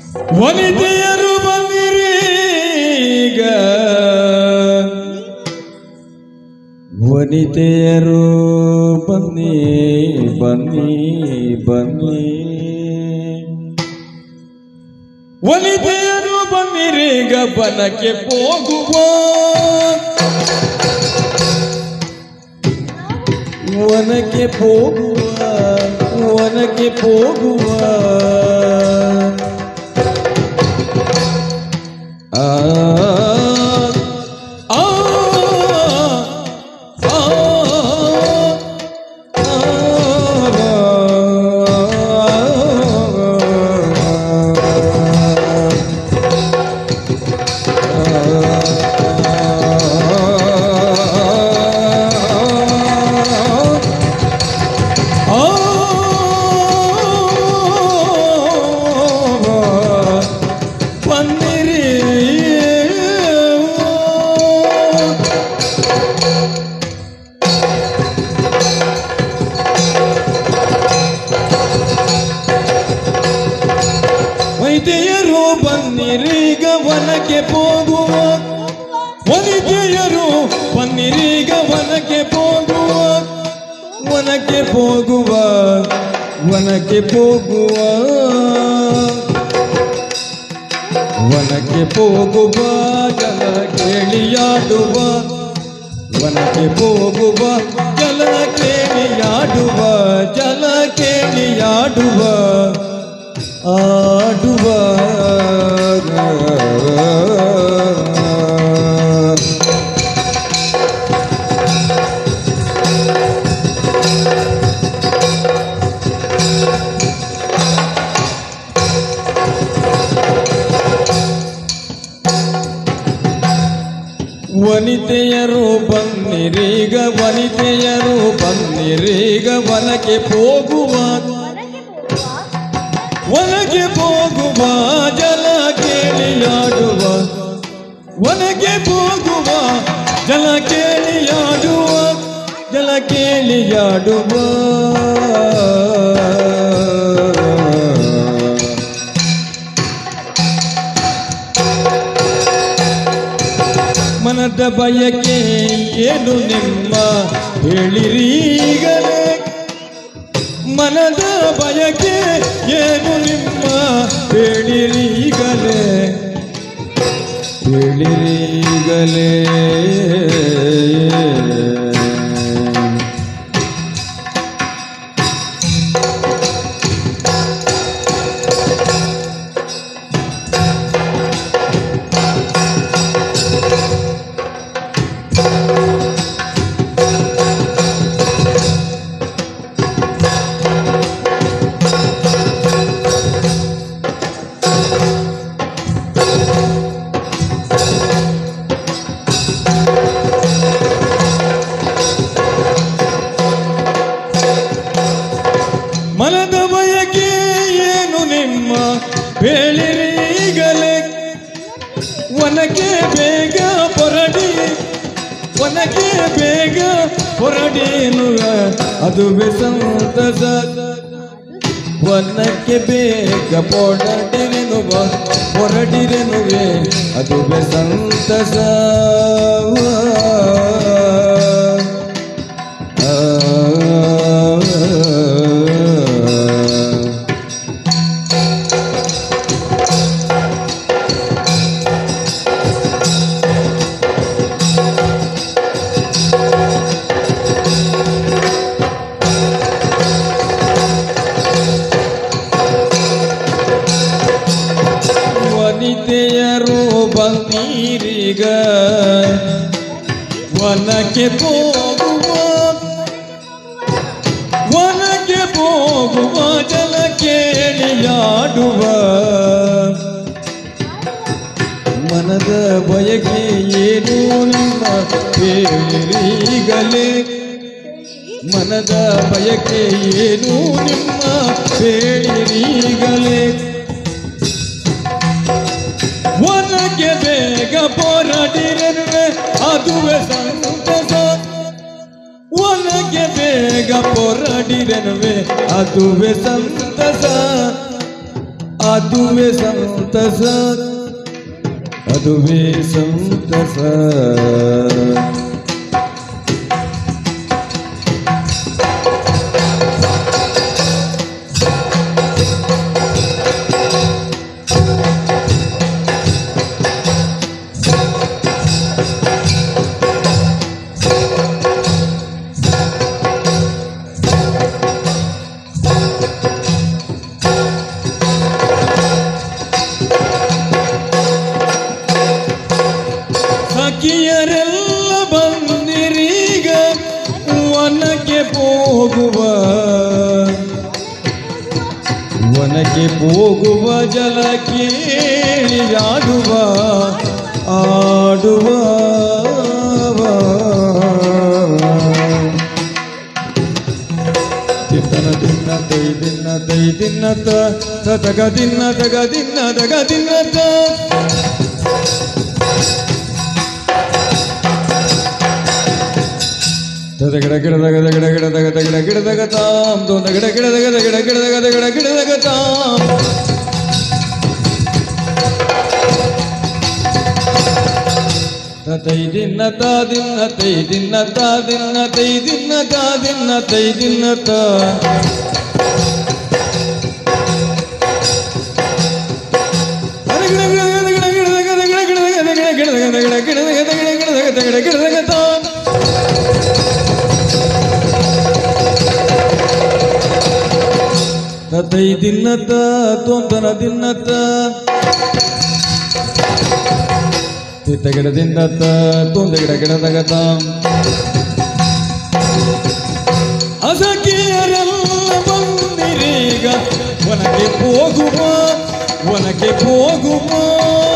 ವನಿತೆಯರು ಬಂದಿರೀಗ ವನಿತೆಯರು ಬನ್ನಿ ಬನ್ನಿ ಬನ್ನಿ ವನಿತೆಯರು ಬನ್ನಿರೀಗ ಬನಕ್ಕೆ ಹೋಗುವ ವನಕ್ಕೆ ಹೋಗುವ ವನಕ್ಕೆ ಹೋಗುವ ಆ ವನಿತೆಯರು ಬನ್ನಿರೀಗ ವನಕ್ಕೆ ಹೋಗುವ ವನಿತೆಯರು ಬನ್ನಿರೀಗ ವನಕ್ಕೆ ಹೋಗುವ ವನಕ್ಕೆ ಹೋಗುವ ವನಕ್ಕೆ ಹೋಗುವ ವನಕ್ಕೆ ಹೋಗುವ ಜಲ ಕೇಳಿಯಾಡುವ ವನಕ್ಕೆ ಹೋಗುವ ಜಲ ಕೇಳಿಯಾಡುವ ಜಲ ಕೇಳಿಯಾಡುವ ಆಡುವ ವನಿತೆಯರು ಬನ್ನಿರೀಗ ವನಿತೆಯರು ಬನ್ನಿರೀಗ ವನಕ್ಕೆ ಹೋಗುವ ವನಕ್ಕೆ ಹೋಗುವ ಜಲ ಕೇಳಿಯಾಡುವ ವನಕ್ಕೆ ಹೋಗುವ ಜಲ ಕೇಳಿಯಾಡುವ ಜಲ ಕೇಳಿಯಾಡುವ ಮನದ ಬಯಕೆ ಏನು ನಿಮ್ಮ ಹೇಳಿರೀಗಲೇ ಮನದ ಬಯಕೆ ಏನು ನಿಮ್ಮ ಹೇಳಿರೀಗಲೇ ಹೇಳಿರೀಗಲೇ ಮನದ ಬಯಕೆ ಏನು ನಿಮ್ಮ ಹೇಳಿರೀಗಲೇ ವನಕ್ಕೆ ಬೇಗ ಹೊರಡಿ ವನಕ್ಕೆ ಬೇಗ ಹೊರಡೇನುವ ಅದುವೆ ಸಂತಸ ವನಕ್ಕೆ ಬೇಗ ಹೊರಡಿರೆನುವ ಹೊರಡಿರೆನುವೆ ಅದುವೆ ಸಂತಸ ವನಿತೆಯರು ಬನ್ನಿರೀಗ ವನಕ್ಕೆ ಹೋಗುವ ವನಕ್ಕೆ ಹೋಗುವ ಜಲ ಕೇಳಿಯಾಡುವ ಮನದ ಬಯಕೆ ಏನು ನಿಮ್ಮ ಹೇಳಿರೀಗಲೇ ಮನದ ಬಯಕೆ ಏನು ನಿಮ್ಮ ಹೇಳಿರೀಗಲೇ ವನಕ್ಕೆ ಬೇಗ ಹೊರಡಿರೆನುವೆ ಅದುವೆ ಸಂತಸ ವನಕ್ಕೆ ಬೇಗ ಹೊರಡಿರೆನುವೆ ಅದುವೆ ಸಂತಸ ಅದುವೆ ಸಂತಸ ಅದುವೆ ಸಂತಸ ಸಖಿಯರೆಲ್ಲ ಬಂದಿರೀಗ ವನಕ್ಕೆ ಹೋಗುವ ಜಲ ಕೇಳಿಯಾಡುವ ಆಡುವ ತಿನ್ನ ತಿನ್ನ ತೈ ದಿನ್ನ ತೈ ದಿನ್ನತ ತಗ ದಿನ್ನ ತಗ ದಿನ್ನ ತಗ ದಿನ್ನತ ಗಿಡ ಗಿಡದಾಗ ಗಿಡ ಗಿಡದಾಗ ಗಿಡ ಗಿಡದಾಗ ತಾಮ್ ದೊಂದ ಗಿಡ ಗಿಡದಾಗ ಗಿಡ ಗಿಡದಾಗ ಗಿಡ ಗಿಡದಾಗ ತಾಮ್ ತೈ ದಿನ್ನ ತಾ ದಿನ್ನ ತೈ ದಿನ್ನ ತಾ ದಿನ್ನ ತೈ ದಿನ್ನ ತಾ ದಿನ್ನ ತೈ ದಿನ್ನ ತಾ ತೈ ದಿನ್ನತ ತೊಂದನ ದಿನ್ನತ ತಿತ್ತ ಗಿಡದಿಂದತ ತೊಂದ ಗಿಡ ಗಿಡದಗತ ಅಸಖಿಯರೆಲ್ಲ ಬಂದಿರೀಗ ವನಕ್ಕೆ ಹೋಗುವ